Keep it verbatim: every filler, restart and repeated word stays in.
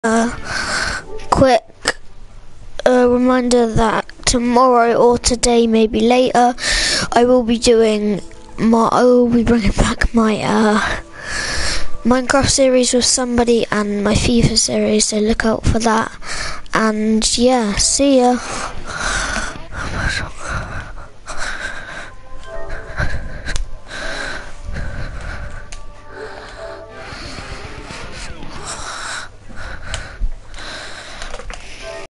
uh, quick uh, reminder that tomorrow or today, maybe later, I will be doing my. I will be bringing back my uh, Minecraft series with somebody and my FIFA series. So look out for that. And yeah, see ya.